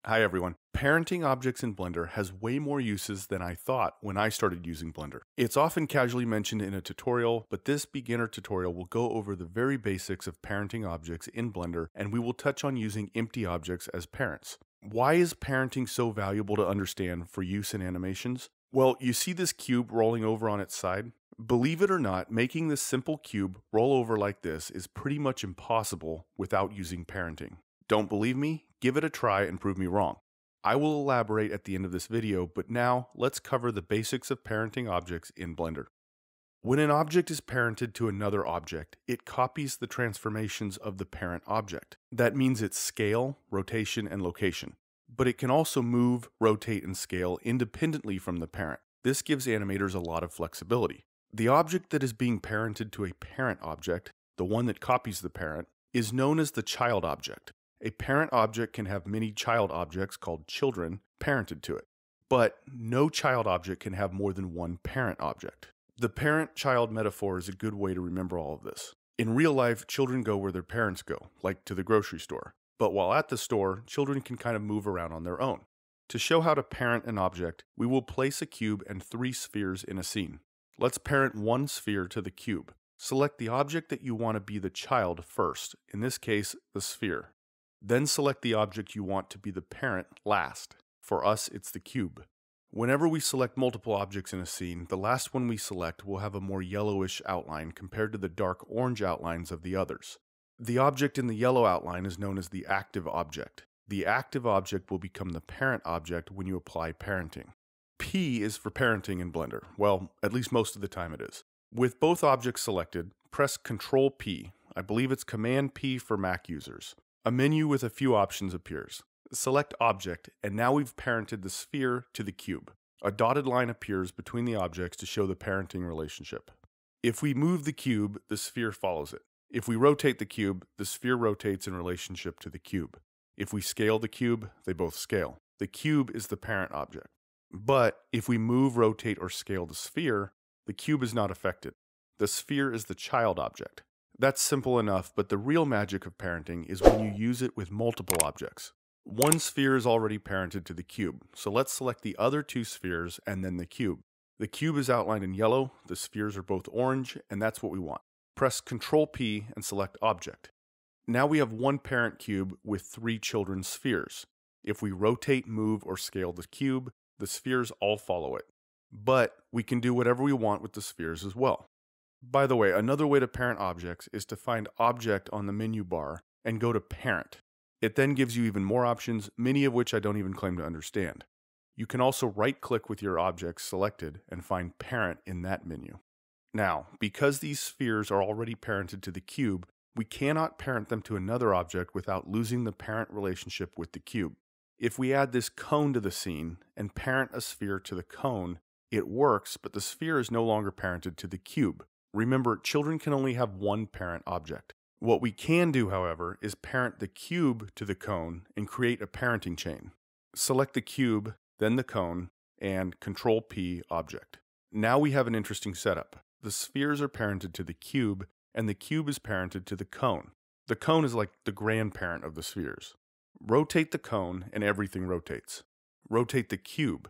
Hi everyone. Parenting objects in Blender has way more uses than I thought when I started using Blender. It's often casually mentioned in a tutorial, but this beginner tutorial will go over the very basics of parenting objects in Blender, and we will touch on using empty objects as parents. Why is parenting so valuable to understand for use in animations? Well, you see this cube rolling over on its side? Believe it or not, making this simple cube roll over like this is pretty much impossible without using parenting. Don't believe me? Give it a try and prove me wrong. I will elaborate at the end of this video, but now let's cover the basics of parenting objects in Blender. When an object is parented to another object, it copies the transformations of the parent object. That means its scale, rotation, and location. But it can also move, rotate, and scale independently from the parent. This gives animators a lot of flexibility. The object that is being parented to a parent object, the one that copies the parent, is known as the child object. A parent object can have many child objects called children parented to it, but no child object can have more than one parent object. The parent-child metaphor is a good way to remember all of this. In real life, children go where their parents go, like to the grocery store. But while at the store, children can kind of move around on their own. To show how to parent an object, we will place a cube and 3 spheres in a scene. Let's parent one sphere to the cube. Select the object that you want to be the child first, in this case, the sphere. Then select the object you want to be the parent last. For us, it's the cube. Whenever we select multiple objects in a scene, the last one we select will have a more yellowish outline compared to the dark orange outlines of the others. The object in the yellow outline is known as the active object. The active object will become the parent object when you apply parenting. P is for parenting in Blender. Well, at least most of the time it is. With both objects selected, press Ctrl P. I believe it's Command P for Mac users. A menu with a few options appears. Select Object, and now we've parented the sphere to the cube. A dotted line appears between the objects to show the parenting relationship. If we move the cube, the sphere follows it. If we rotate the cube, the sphere rotates in relationship to the cube. If we scale the cube, they both scale. The cube is the parent object. But if we move, rotate, or scale the sphere, the cube is not affected. The sphere is the child object. That's simple enough, but the real magic of parenting is when you use it with multiple objects. One sphere is already parented to the cube, so let's select the other 2 spheres and then the cube. The cube is outlined in yellow, the spheres are both orange, and that's what we want. Press Ctrl P and select Object. Now we have one parent cube with 3 children's spheres. If we rotate, move, or scale the cube, the spheres all follow it. But we can do whatever we want with the spheres as well. By the way, another way to parent objects is to find Object on the menu bar and go to Parent. It then gives you even more options, many of which I don't even claim to understand. You can also right-click with your object selected and find Parent in that menu. Now, because these spheres are already parented to the cube, we cannot parent them to another object without losing the parent relationship with the cube. If we add this cone to the scene and parent a sphere to the cone, it works, but the sphere is no longer parented to the cube. Remember, children can only have one parent object. What we can do, however, is parent the cube to the cone and create a parenting chain. Select the cube, then the cone, and Ctrl P object. Now we have an interesting setup. The spheres are parented to the cube, and the cube is parented to the cone. The cone is like the grandparent of the spheres. Rotate the cone, and everything rotates. Rotate the cube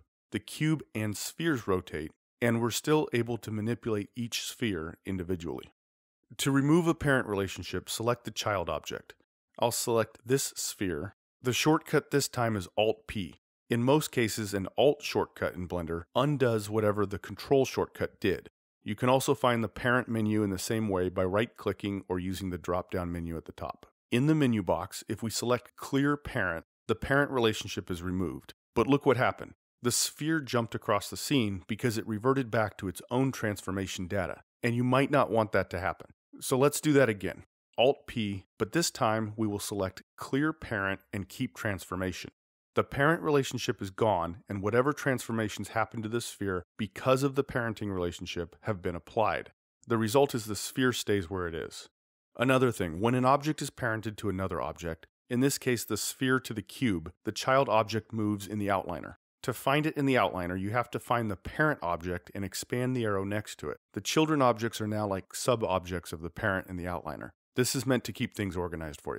and spheres rotate, and we're still able to manipulate each sphere individually. To remove a parent relationship, select the child object. I'll select this sphere. The shortcut this time is Alt-P. In most cases, an Alt shortcut in Blender undoes whatever the Control shortcut did. You can also find the parent menu in the same way by right-clicking or using the drop-down menu at the top. In the menu box, if we select Clear Parent, the parent relationship is removed. But look what happened. The sphere jumped across the scene because it reverted back to its own transformation data, and you might not want that to happen. So let's do that again. Alt-P, but this time we will select Clear Parent and Keep Transformation. The parent relationship is gone, and whatever transformations happen to the sphere because of the parenting relationship have been applied. The result is the sphere stays where it is. Another thing, when an object is parented to another object, in this case the sphere to the cube, the child object moves in the outliner. To find it in the outliner, you have to find the parent object and expand the arrow next to it. The children objects are now like sub-objects of the parent in the outliner. This is meant to keep things organized for you.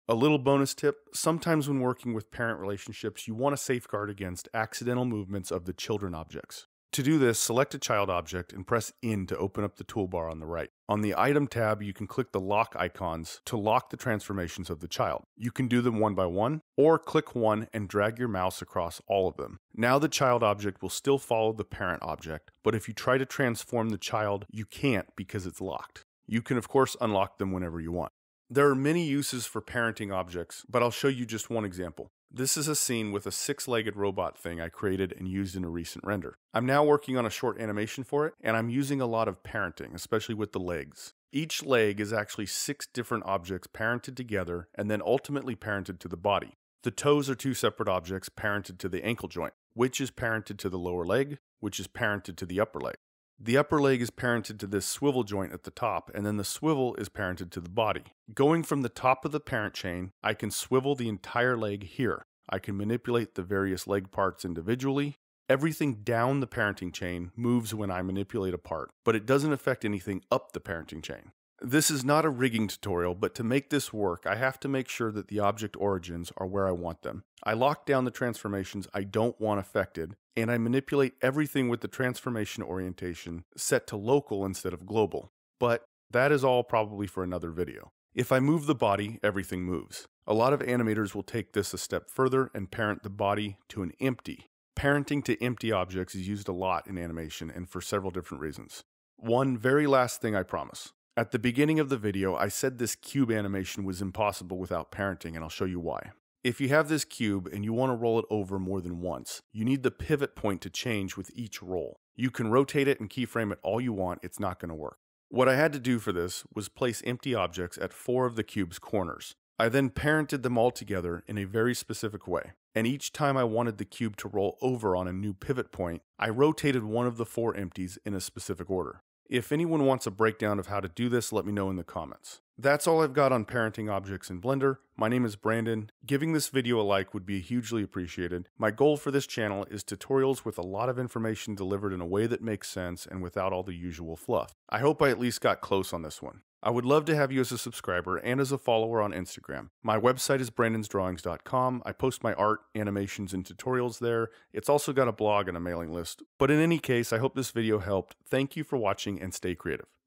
A little bonus tip, sometimes when working with parent relationships, you want to safeguard against accidental movements of the children objects. To do this, select a child object and press in to open up the toolbar on the right. On the item tab, you can click the lock icons to lock the transformations of the child. You can do them one by one, or click one and drag your mouse across all of them. Now the child object will still follow the parent object, but if you try to transform the child, you can't because it's locked. You can of course unlock them whenever you want. There are many uses for parenting objects, but I'll show you just one example. This is a scene with a 6-legged robot thing I created and used in a recent render. I'm now working on a short animation for it, and I'm using a lot of parenting, especially with the legs. Each leg is actually 6 different objects parented together and then ultimately parented to the body. The toes are 2 separate objects parented to the ankle joint, which is parented to the lower leg, which is parented to the upper leg. The upper leg is parented to this swivel joint at the top, and then the swivel is parented to the body. Going from the top of the parent chain, I can swivel the entire leg here. I can manipulate the various leg parts individually. Everything down the parenting chain moves when I manipulate a part, but it doesn't affect anything up the parenting chain. This is not a rigging tutorial, but to make this work, I have to make sure that the object origins are where I want them. I lock down the transformations I don't want affected, and I manipulate everything with the transformation orientation set to local instead of global. But that is all probably for another video. If I move the body, everything moves. A lot of animators will take this a step further and parent the body to an empty. Parenting to empty objects is used a lot in animation and for several different reasons. One very last thing I promise. At the beginning of the video, I said this cube animation was impossible without parenting, and I'll show you why. If you have this cube and you want to roll it over more than once, you need the pivot point to change with each roll. You can rotate it and keyframe it all you want, it's not going to work. What I had to do for this was place empty objects at 4 of the cube's corners. I then parented them all together in a very specific way, and each time I wanted the cube to roll over on a new pivot point, I rotated one of the 4 empties in a specific order. If anyone wants a breakdown of how to do this, let me know in the comments. That's all I've got on parenting objects in Blender. My name is Brandon. Giving this video a like would be hugely appreciated. My goal for this channel is tutorials with a lot of information delivered in a way that makes sense and without all the usual fluff. I hope I at least got close on this one. I would love to have you as a subscriber and as a follower on Instagram. My website is brandonsdrawings.com. I post my art, animations, and tutorials there. It's also got a blog and a mailing list. But in any case, I hope this video helped. Thank you for watching and stay creative.